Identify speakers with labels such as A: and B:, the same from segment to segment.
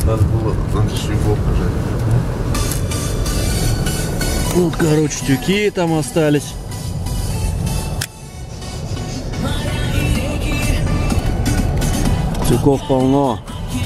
A: Надо было, надо же его пожать.
B: Вот, короче, тюки там остались. Тюков полно.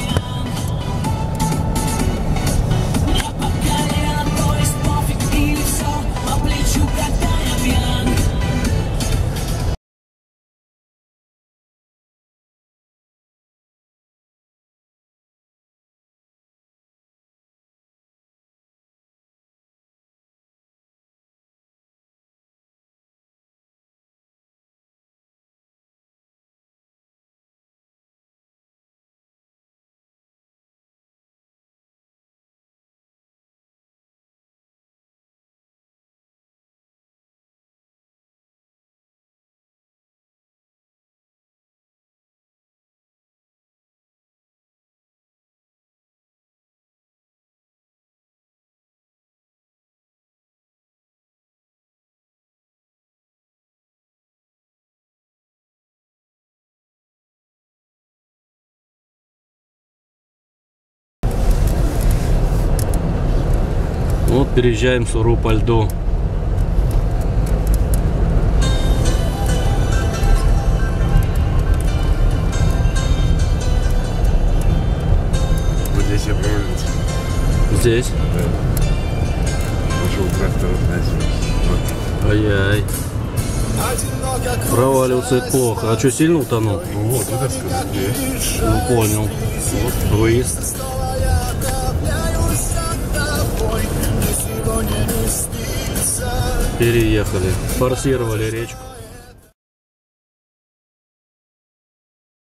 B: Вот переезжаем Суру по льду.
A: Вот здесь я проваливался.
B: Здесь?
A: Да. Пошел трактор вот.
B: Ай-яй. Проваливался это плохо. А что, сильно утонул?
A: Ну вот, это сказать.
B: Ну, понял. Вот выезд. Переехали, форсировали речку.